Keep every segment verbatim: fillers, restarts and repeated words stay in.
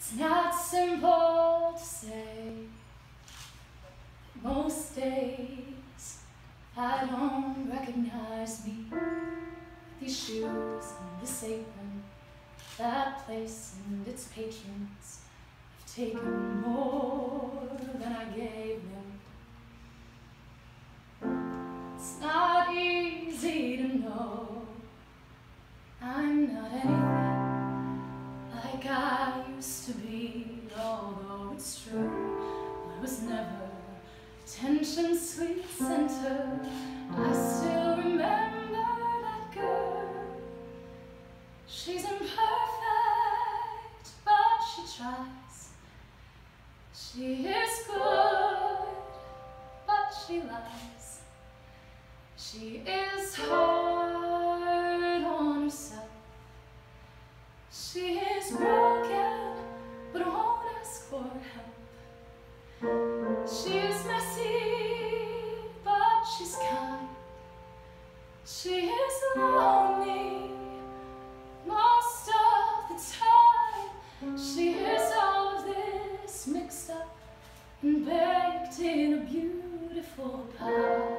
It's not simple to say. Most days I don't recognize me. These shoes and this apron, that place and its patrons have taken more than I gave them. It's not easy to know I'm not anything like I used to be, although it's true I was never attention's sweet center. I still remember that girl. She's imperfect, but she tries. She is good, but she lies. She is hard on herself. She is broken, but won't ask for help. She is messy, but she's kind. She is lonely most of the time. She is all of this mixed up and baked in a beautiful pie.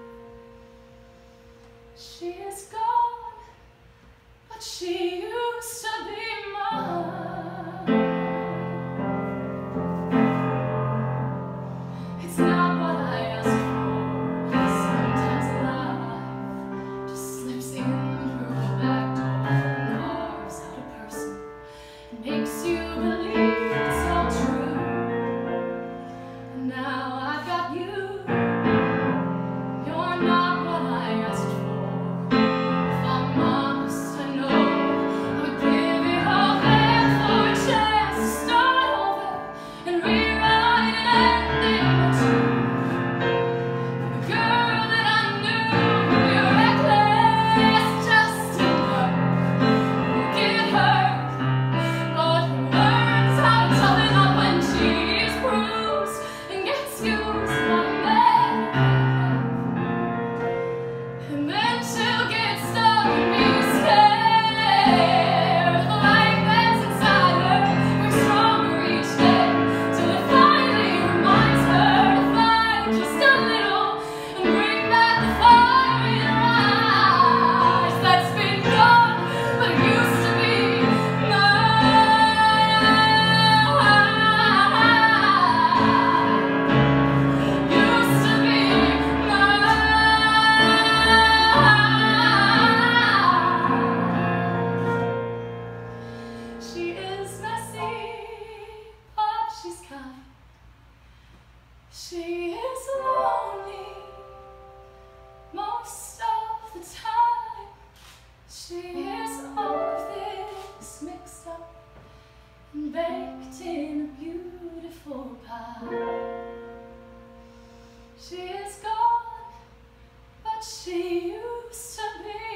She is gone, but she used to be mine. It's not what I asked for. Sometimes life just slips in through the back door and carves out a person and makes you believe it's all true. And now I've got you. You're not what I asked for. She is lonely most of the time. She is all of this mixed up and baked in a beautiful pie. She is gone, but she used to be